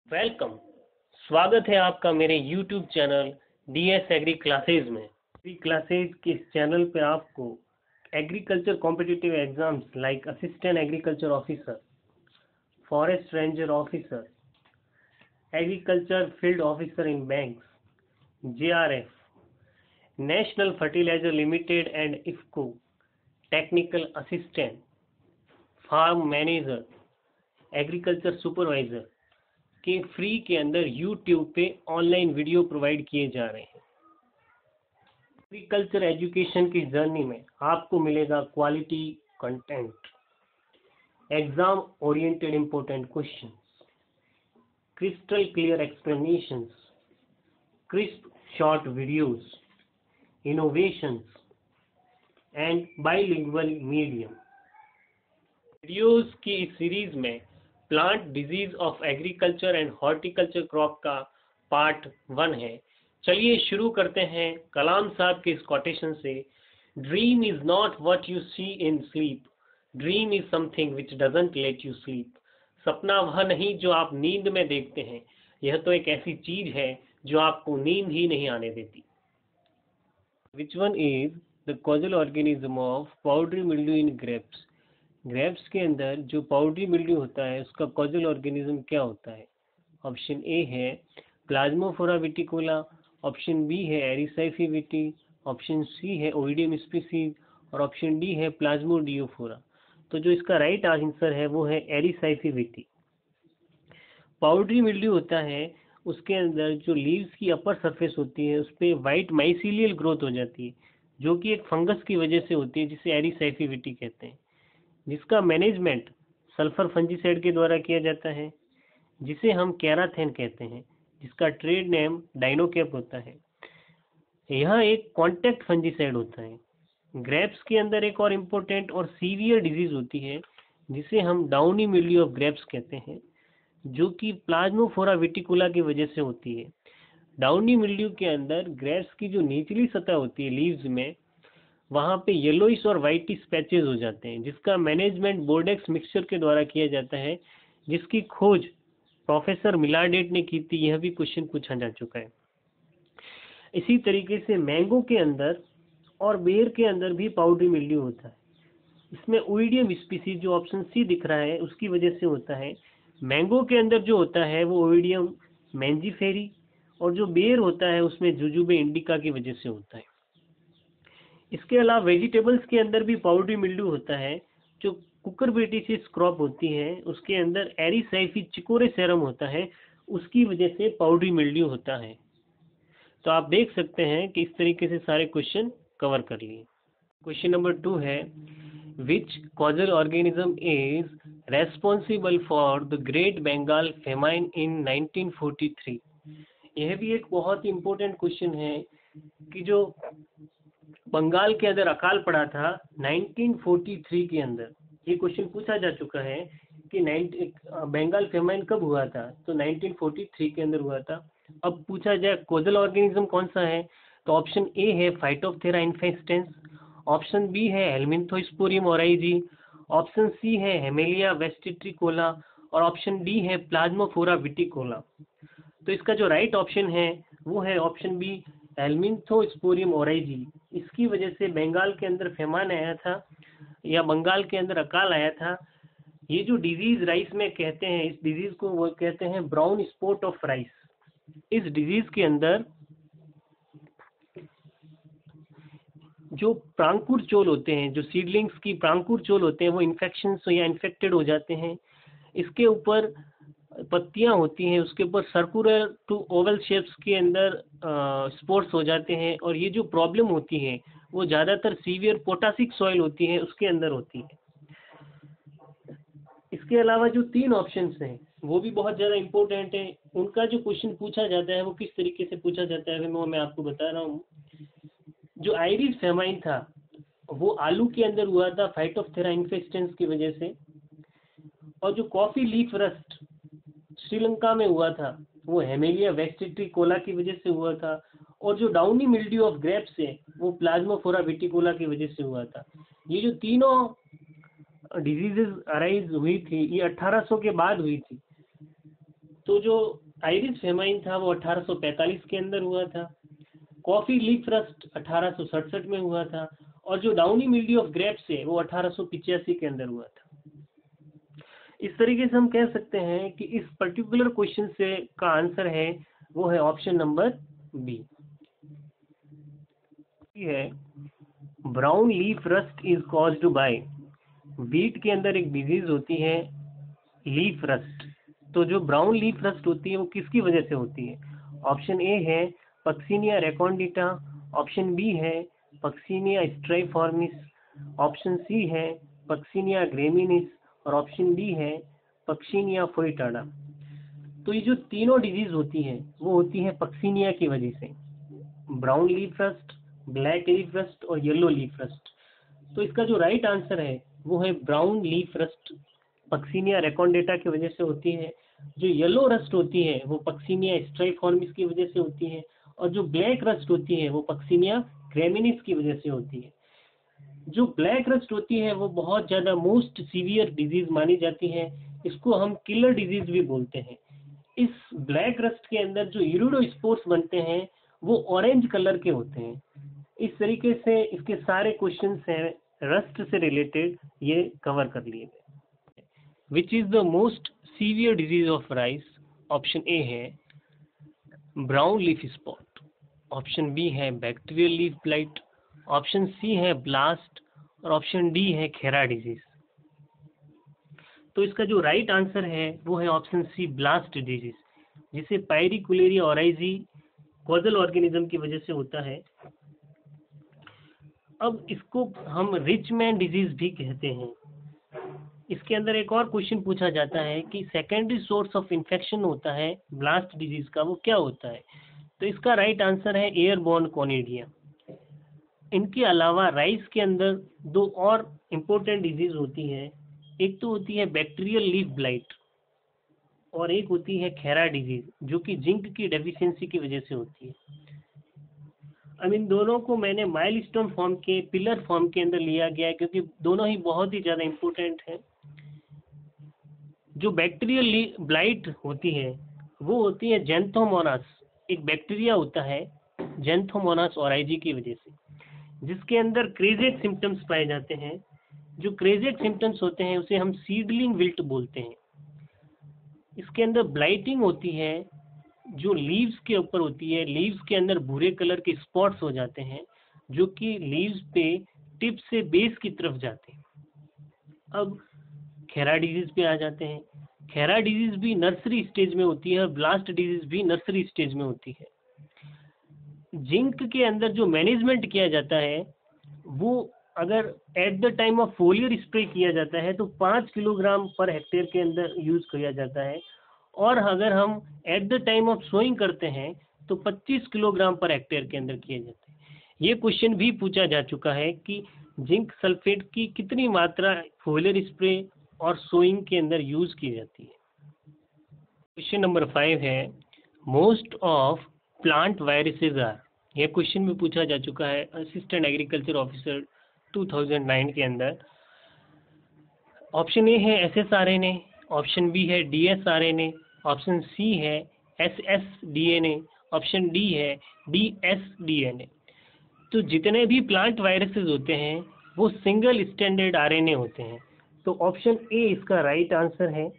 Welcome. स्वागत है आपका मेरे YouTube channel DS agri classes में। एग्री क्लासेज के इस चैनल पे आपको agriculture competitive exams like assistant agriculture officer, forest ranger officer, agriculture field officer in banks, JRF, national fertilizer limited and IFFCO, technical assistant, farm manager, agriculture supervisor के free के अंदर YouTube पे online video provide किए जा रहे हैं। Agriculture education की journey में आपको मिलेगा quality content, exam oriented important questions, crystal clear explanations, crisp short videos, innovations and bilingual medium. Videos की इस सीरीज में plant disease of agriculture and horticulture crop का पार्ट 1 है। चलिए शुरू करते हैं कलाम साहब के इस कोटेशन से। Dream is not what you see in sleep, dream is something which doesn't let you sleep. सपना वह नहीं जो आप नींद में देखते हैं, यह तो एक ऐसी चीज है जो आपको नींद ही नहीं आने देती। Which one is the causal organism of powdery mildew in grapes. Grapes के अंदर जो पाउडरी मिल्ड्यू होता है उसका कॉजल ऑर्गेनिज्म क्या होता है? ऑप्शन ए है प्लाज्मोफोरा विटिकोला, ऑप्शन बी है एरिसाइफी विटी, ऑप्शन सी है ओइडियम स्पीसीज और ऑप्शन डी है प्लाज्मोडियोफोरा। तो जो इसका राइट आंसर है वो है एरिसाइफी विटी। पाउडरी मिल्ड्यू होता है, उसके अंदर जो लीव्स की अपर सरफेस होती है उस पर वाइट माइसीलियल ग्रोथ हो जाती है, जो कि एक फंगस की वजह से होती है, जिसे एरिसाइफी विटी कहते हैं, जिसका मैनेजमेंट सल्फर फंजीसाइड के द्वारा किया जाता है, जिसे हम कैराथेन कहते हैं, जिसका ट्रेड नेम डाइनोकैप होता है। यह एक कॉन्टैक्ट फंजीसाइड होता है। ग्रेप्स के अंदर एक और इम्पोर्टेंट और सीवियर डिजीज होती है जिसे हम डाउनी मिल्ड्यू ऑफ ग्रेप्स कहते हैं, जो कि प्लाज्मोफोरा विटिकुला की वजह से होती है। डाउनी मिल्ड्यू के अंदर ग्रेप्स की जो निचली सतह होती है लीव्स में, वहाँ पे येलोइश और वाइटिश पैचेज हो जाते हैं, जिसका मैनेजमेंट बोर्डेक्स मिक्सचर के द्वारा किया जाता है, जिसकी खोज प्रोफेसर मिलार्डेट ने की थी। यह भी क्वेश्चन पूछा जा चुका है। इसी तरीके से मैंगो के अंदर और बेर के अंदर भी पाउडरी मिल्ड्यू होता है। इसमें ओइडियम स्पीसीज जो ऑप्शन सी दिख रहा है उसकी वजह से होता है। मैंगो के अंदर जो होता है वो ओइडियम मैंजीफेरी, और जो बेर होता है उसमें जुजुबे इंडिका की वजह से होता है। इसके अलावा वेजिटेबल्स के अंदर भी पाउडरी मिल्ड्यू होता है। जो कुकुरबिटेसिस क्रॉप होती है उसके अंदर एरिसाइफी चिकोरेसेरम होता है, उसकी वजह से पाउडरी मिल्ड्यू होता है। तो आप देख सकते हैं कि इस तरीके से सारे क्वेश्चन कवर कर लिए। क्वेश्चन नंबर 2 है, which causal organism is responsible for the great Bengal famine in 1943। यह भी एक बहुत ही इंपॉर्टेंट क्वेश्चन है कि जो बंगाल के अंदर अकाल पड़ा था 1943 के अंदर। ये क्वेश्चन पूछा जा चुका है कि बंगाल फेमाइन कब हुआ था, तो 1943 के अंदर हुआ था। अब पूछा जाए कोजल ऑर्गेनिज्म कौन सा है, तो ऑप्शन ए है फाइटोप्थेरा इन्फेस्टेंस, ऑप्शन बी है हेलमिंथोस्पोरियम ओराइजी, ऑप्शन सी है हेमेलिया वेस्टिट्रिकोला और ऑप्शन डी है प्लाज्मोफोरा विटिकोला। तो इसका जो राइट ऑप्शन है वो है ऑप्शन बी हेलमिंथोस्पोरियम ओराइजी। इसकी वजह से बंगाल के अंदर फेमान आया था या बंगाल के अंदर अकाल आया था। ये जो डिजीज राइस में कहते हैं, इस डिजीज को वो कहते हैं ब्राउन स्पॉट ऑफ राइस। इस डिजीज के अंदर जो प्रांकुर चोल होते हैं, जो सीडलिंग्स की प्रांकुर चोल होते हैं, वो इन्फेक्शन या इन्फेक्टेड हो जाते हैं। इसके ऊपर पत्तियां होती हैं, उसके ऊपर सर्कुलर टू ओवल शेप्स के अंदर स्पोर्स हो जाते हैं, और ये जो प्रॉब्लम होती है वो ज़्यादातर सीवियर पोटासिक सॉइल होती है उसके अंदर होती है। इसके अलावा जो 3 ऑप्शंस हैं वो भी बहुत ज़्यादा इम्पोर्टेंट है। उनका जो क्वेश्चन पूछा जाता है वो किस तरीके से पूछा जाता है वो मैं आपको बता रहा हूँ। जो आइरिस फेमाइन था वो आलू के अंदर हुआ था फाइटोप्थेरा इन्फेस्टेंस की वजह से, और जो कॉफी लीफ रस्ट श्रीलंका में हुआ था वो हेमेलिया वेस्टिट्रिकोला की वजह से हुआ था, और जो डाउनी मिल्ड्यू ऑफ ग्रेप्स है वो प्लाज्मोफोरा विटिकोला की वजह से हुआ था। ये जो तीनों डिजीजेज अराइज हुई थी ये 1800 के बाद हुई थी। तो जो आइरिस फेमाइन था वो 1845 के अंदर हुआ था। कॉफी लीफ रस्ट 1867 में हुआ था, और जो डाउनी मिल्ड्यू ऑफ ग्रेप्स है वो 1885 के अंदर हुआ था। इस तरीके से हम कह सकते हैं कि इस पर्टिकुलर क्वेश्चन से का आंसर है वो है ऑप्शन नंबर बी है। Brown leaf rust is caused by, beet के अंदर एक डिजीज होती है लीफ रस्ट। तो जो ब्राउन लीफ रस्ट होती है वो किसकी वजह से होती है? ऑप्शन ए है पक्सिनिया रेकॉन्डिटा, ऑप्शन बी है पक्सिनिया स्ट्राइफॉर्मिस, ऑप्शन सी है पक्सिनिया ग्रेमिनिस, और ऑप्शन डी है पक्सिनिया फोइटाडा। तो ये जो तीनों डिजीज होती है वो होती है पक्सिनिया की वजह से, brown leaf rust, black leaf rust और येलो लीफ रस्ट। तो इसका जो राइट आंसर है वो है brown leaf rust, puccinia recondita की वजह से होती है। जो येलो रस्ट होती है वो पक्सिनिया स्ट्राइफॉर्मिस की वजह से होती है, और जो ब्लैक रस्ट होती है वो पक्सिनिया ग्रेमिनिस की वजह से होती है। जो ब्लैक रस्ट होती है वो बहुत ज़्यादा मोस्ट सीवियर डिजीज मानी जाती है, इसको हम किलर डिजीज भी बोलते हैं। इस ब्लैक रस्ट के अंदर जो इरिडोस्पोर्स बनते हैं वो ऑरेंज कलर के होते हैं। इस तरीके से इसके सारे क्वेश्चंस हैं रस्ट से रिलेटेड, ये कवर कर लिए गए। Which is the most severe disease of rice? Option A है brown leaf spot, option B है bacterial leaf blight, option C है ब्लास्ट, और ऑप्शन डी है खेरा डिजीज। तो इसका जो राइट आंसर है वो है ऑप्शन सी ब्लास्ट डिजीज, जिसे पायरिकुलेरिया ओराइजी कॉजल ऑर्गेनिज्म की वजह से होता है। अब इसको हम रिच मैन डिजीज भी कहते हैं। इसके अंदर एक और क्वेश्चन पूछा जाता है कि सेकेंडरी सोर्स ऑफ इन्फेक्शन होता है ब्लास्ट डिजीज का, वो क्या होता है? तो इसका राइट आंसर है एयरबोर्न कोनिडिया। इनके अलावा राइस के अंदर दो और इम्पोर्टेंट डिजीज होती है, एक तो होती है बैक्टीरियल लीफ ब्लाइट और एक होती है खेरा डिजीज, जो कि जिंक की डेफिशिएंसी की वजह से होती है। अब इन दोनों को मैंने माइलस्टोन फॉर्म के पिलर फॉर्म के अंदर लिया गया है, क्योंकि दोनों ही बहुत ही ज़्यादा इम्पोर्टेंट हैं। जो बैक्टीरियल ब्लाइट होती है वो होती है जेंथोमोनास, एक बैक्टीरिया होता है जेंथोमोनास ओराइजी की वजह से, जिसके अंदर क्रेजेक सिम्टम्स पाए जाते हैं। जो क्रेजेक सिम्टम्स होते हैं उसे हम सीडलिंग विल्ट बोलते हैं। इसके अंदर ब्लाइटिंग होती है, जो लीव्स के ऊपर होती है, लीव्स के अंदर भूरे कलर के स्पॉट्स हो जाते हैं, जो कि लीव्स पे टिप से बेस की तरफ जाते हैं। अब खेरा डिजीज पे आ जाते हैं। खेरा डिजीज भी नर्सरी स्टेज में होती है और ब्लास्ट डिजीज भी नर्सरी स्टेज में होती है। जिंक के अंदर जो मैनेजमेंट किया जाता है वो अगर at the time of foliar spray किया जाता है तो 5 किलोग्राम पर हेक्टेयर के अंदर यूज किया जाता है, और अगर हम at the time of sowing करते हैं तो 25 किलोग्राम पर हेक्टेयर के अंदर किए जाते हैं। ये क्वेश्चन भी पूछा जा चुका है कि जिंक सल्फेट की कितनी मात्रा फोलियर स्प्रे और सोइंग के अंदर यूज की जाती है। क्वेश्चन नंबर 5 है most of plant viruses are. यह क्वेश्चन भी पूछा जा चुका है असिस्टेंट एग्रीकल्चर ऑफिसर 2009 के अंदर। ऑप्शन ए है SSRNA, ऑप्शन बी है DSRNA, ऑप्शन सी है SSDNA, ऑप्शन डी है DSDNA। तो जितने भी प्लांट वायरसेस होते हैं वो सिंगल स्टैंडर्ड RNA होते हैं। तो ऑप्शन ए इसका राइट आंसर है।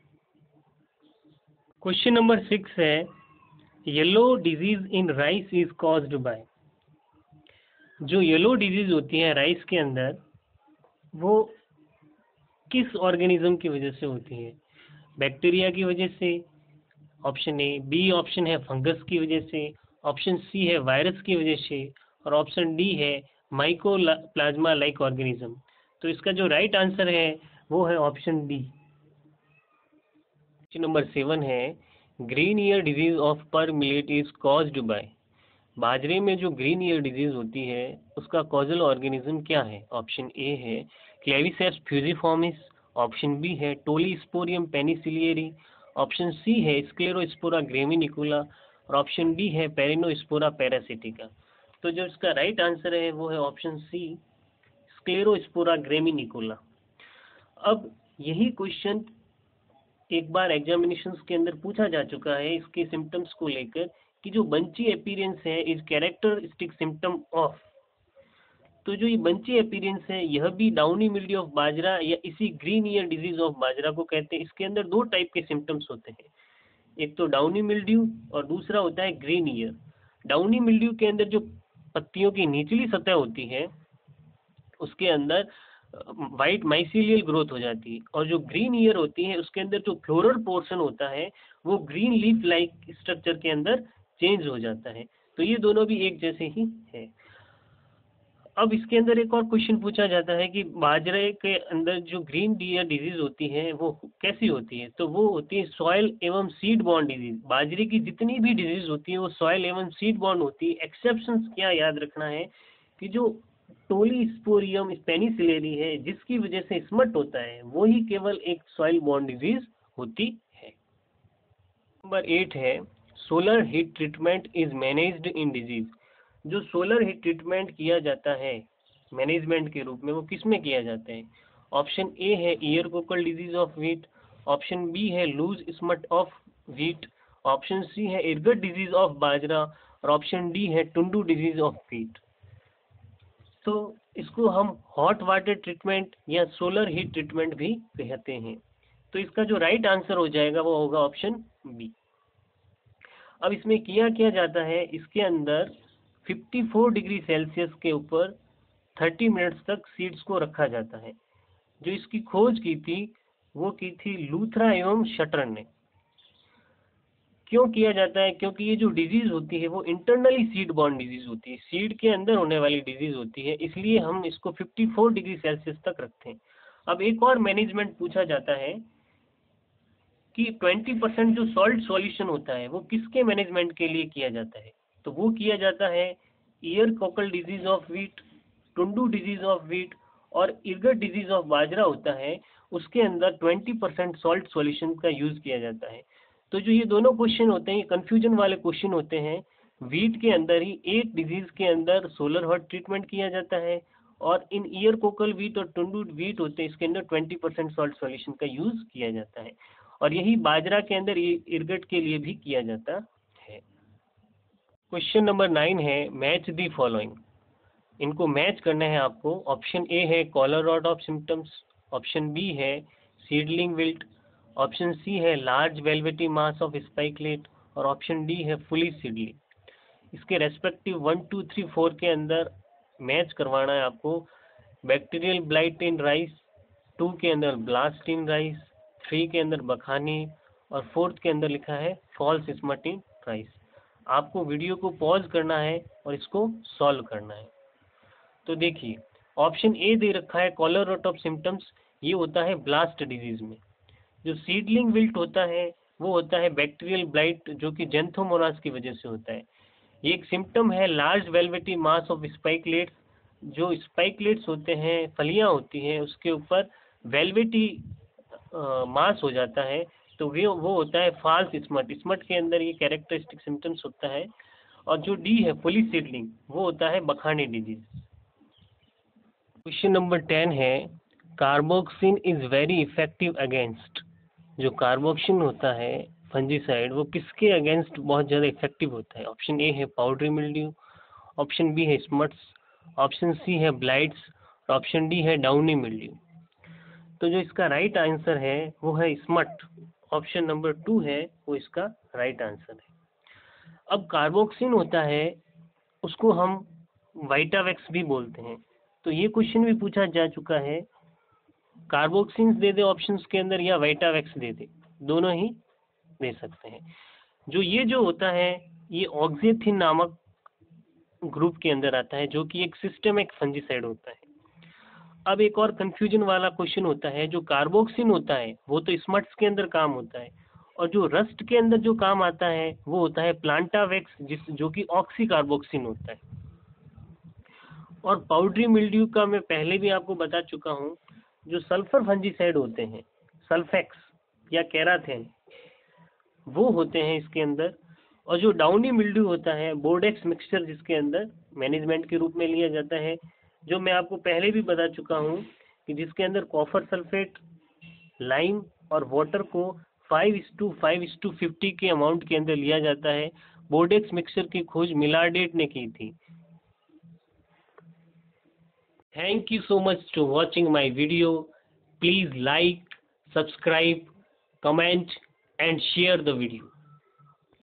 क्वेश्चन नंबर 6 है yellow disease in rice is caused by. जो येलो डिजीज होती है राइस के अंदर वो किस ऑर्गेनिज्म की वजह से होती है? बैक्टीरिया की वजह से, ऑप्शन ए, बी ऑप्शन है फंगस की वजह से, ऑप्शन सी है वायरस की वजह से, और ऑप्शन डी है माइकोप्लाज्मा लाइक ऑर्गेनिज्म। तो इसका जो राइट आंसर है वो है ऑप्शन डी। क्वेश्चन नंबर 7 है green ear disease of pearl millet is caused by. बाजरे में जो ग्रीन ईयर डिजीज होती है उसका कॉजल ऑर्गेनिज्म क्या है? ऑप्शन ए है क्लेविसेप्स फ्यूजिफॉर्मिस, ऑप्शन बी है टोलीस्पोरियम पेनिसिलियरी, ऑप्शन सी है स्क्लेरोस्पोरा ग्रेमिनिकुला, और ऑप्शन डी है पेरिनोस्पोरा पैरासिटिका। तो जो इसका राइट आंसर है वो है ऑप्शन सी स्क्लेरोस्पोरा ग्रेमिनिकुला। अब यही क्वेश्चन एक बार एग्जामिनेशंस के अंदर पूछा जा चुका है इसके सिम्टम्स को लेकर कि जो बंची अपीयरेंस है इज कैरेक्टरिस्टिक सिम्टम ऑफ। तो जो ये बंची अपीयरेंस है यह भी डाउनी मिल्ड्यू ऑफ बाजरा या इसी green ear disease of bajra को कहते हैं। इसके अंदर दो टाइप के सिम्टम्स होते हैं, एक तो डाउनी मिल्ड्यू और दूसरा होता है ग्रीन ईयर। डाउनी मिल्ड्यू के अंदर जो पत्तियों की निचली सतह होती है उसके अंदर वाइट माइसीलियल ग्रोथ हो जाती है, और जो ग्रीन ईयर होती है उसके अंदर जो फ्लोरल पोर्शन होता है वो ग्रीन लीफ लाइक स्ट्रक्चर के अंदर चेंज हो जाता है। तो ये दोनों भी एक जैसे ही है। अब इसके अंदर एक और क्वेश्चन पूछा जाता है कि बाजरे के अंदर जो ग्रीन ईयर डिजीज होती है वो कैसी होती है, तो वो होती है सॉइल एवं सीड बॉर्न डिजीज। बाजरे की जितनी भी डिजीज होती है वो सॉइल एवं सीड बॉर्न होती है। एक्सेप्शंस क्या याद रखना है कि जो टोलीस्पोरियम पेनिसिलियरी है जिसकी वजह से स्मट होता है वो ही केवल एक सॉइल बॉर्न डिजीज होती है। नंबर 8 है solar heat treatment is managed in disease. जो सोलर हीट ट्रीटमेंट किया जाता है मैनेजमेंट के रूप में वो किस में किया जाता है? ऑप्शन ए है ear cockle disease of wheat, option B है loose smut of wheat, option C है इरगट डिजीज ऑफ बाजरा और ऑप्शन डी है टुंडू डिजीज ऑफ व्हीट। तो इसको हम हॉट वाटर ट्रीटमेंट या सोलर हीट ट्रीटमेंट भी कहते हैं। तो इसका जो राइट आंसर हो जाएगा वो होगा ऑप्शन बी। अब इसमें किया क्या जाता है, इसके अंदर 54 डिग्री सेल्सियस के ऊपर 30 मिनट्स तक सीड्स को रखा जाता है। जो इसकी खोज की थी वो की थी लूथरा एवं शटर ने। क्यों किया जाता है? क्योंकि ये जो डिजीज होती है वो इंटरनली सीड बॉर्न डिजीज होती है, सीड के अंदर होने वाली डिजीज होती है, इसलिए हम इसको 54 डिग्री सेल्सियस तक रखते हैं। अब एक और मैनेजमेंट पूछा जाता है कि 20% जो सॉल्ट सॉल्यूशन होता है वो किसके मैनेजमेंट के लिए किया जाता है? तो वो किया जाता है ear cockle disease of wheat, tundu disease of wheat और इरगट डिजीज ऑफ बाजरा होता है, उसके अंदर 20% सॉल्ट सॉल्यूशन का यूज किया जाता है। तो जो ये दोनों क्वेश्चन होते हैं ये कंफ्यूजन वाले क्वेश्चन होते हैं। व्हीट के अंदर ही एक डिजीज के अंदर सोलर हॉट ट्रीटमेंट किया जाता है, और इन ईयर कोकल व्हीट और टुंडू व्हीट होते हैं इसके अंदर 20% सॉल्ट सॉल्यूशन का यूज किया जाता है, और यही बाजरा के अंदर इरगट के लिए भी किया जाता है। क्वेश्चन नंबर 9 है मैच दी फॉलोइंग। इनको मैच करना है आपको। ऑप्शन ए है collar rot of symptoms, option B है सीडलिंग विल्ट, ऑप्शन सी है large velvety mass of spikelet और ऑप्शन डी है फुली सीडलिंग। इसके रेस्पेक्टिव 1 2 3 4 के अंदर मैच करवाना है आपको। बैक्टीरियल ब्लाइट इन राइस, 2 के अंदर ब्लास्ट इन राइस, 3 के अंदर बखानी और 4th के अंदर लिखा है फॉल्स स्मट इन राइस। आपको वीडियो को पॉज करना है और इसको सॉल्व करना है। तो देखिए ऑप्शन ए दे रखा है कॉलर रॉट ऑफ सिम्टम्स, ये होता है ब्लास्ट डिजीज में। जो सीडलिंग विल्ट होता है वो होता है बैक्टीरियल ब्लाइट जो कि जेंथोमोनास की वजह से होता है। ये एक सिम्टम है large velvety mass of spikelets. जो स्पाइकलेट्स होते हैं फलियां होती हैं उसके ऊपर वेलवेटी मास हो जाता है, तो वो होता है फॉल्स स्मट। स्मट के अंदर ये कैरेक्टरिस्टिक सिम्टम्स होता है। और जो डी है फुली सीडलिंग वो होता है बखानी डिजीज। क्वेश्चन नंबर 10 है carboxin is very effective against. जो कार्बोक्सिन होता है फंजीसाइड वो किसके अगेंस्ट बहुत ज़्यादा इफेक्टिव होता है? ऑप्शन ए है पाउडरी मिल्ड्यू, ऑप्शन बी है स्मट्स, ऑप्शन सी है ब्लाइट्स और ऑप्शन डी है डाउनी मिल्ड्यू। तो जो इसका राइट आंसर है वो है स्मट। ऑप्शन नंबर 2 है वो इसका राइट आंसर है। अब कार्बोक्सिन होता है उसको हम वाइटावेक्स भी बोलते हैं। तो ये क्वेश्चन भी पूछा जा चुका है, कार्बोक्सिन दे दे ऑप्शंस के अंदर या वाइटावेक्स दे दे, दोनों ही दे सकते हैं। जो होता है ये ऑक्जेथिन नामक ग्रुप के अंदर आता है जो कि एक सिस्टमिक फंजीसाइड होता है। अब एक और कंफ्यूजन वाला क्वेश्चन होता है, जो कार्बोक्सिन होता है वो तो स्मट्स के अंदर काम होता है, और जो रस्ट के अंदर जो काम आता है वो होता है प्लांटावेक्स जो कि ऑक्सी कार्बोक्सिन होता है। और पाउडरी मिल्ड्यू का मैं पहले भी आपको बता चुका हूँ, जो सल्फर फंजीसाइड होते हैं सल्फेक्स या कैराथेन वो होते हैं इसके अंदर। और जो डाउनी मिल्ड्यू होता है बोर्डेक्स मिक्सचर जिसके अंदर मैनेजमेंट के रूप में लिया जाता है, जो मैं आपको पहले भी बता चुका हूँ कि जिसके अंदर कॉपर सल्फेट, लाइम और वाटर को 5:50 के अमाउंट के अंदर लिया जाता है। बोर्डेक्स मिक्सचर की खोज मिलार्डेट ने की थी। Thank you so much for watching my video. Please like, subscribe, comment and share the video.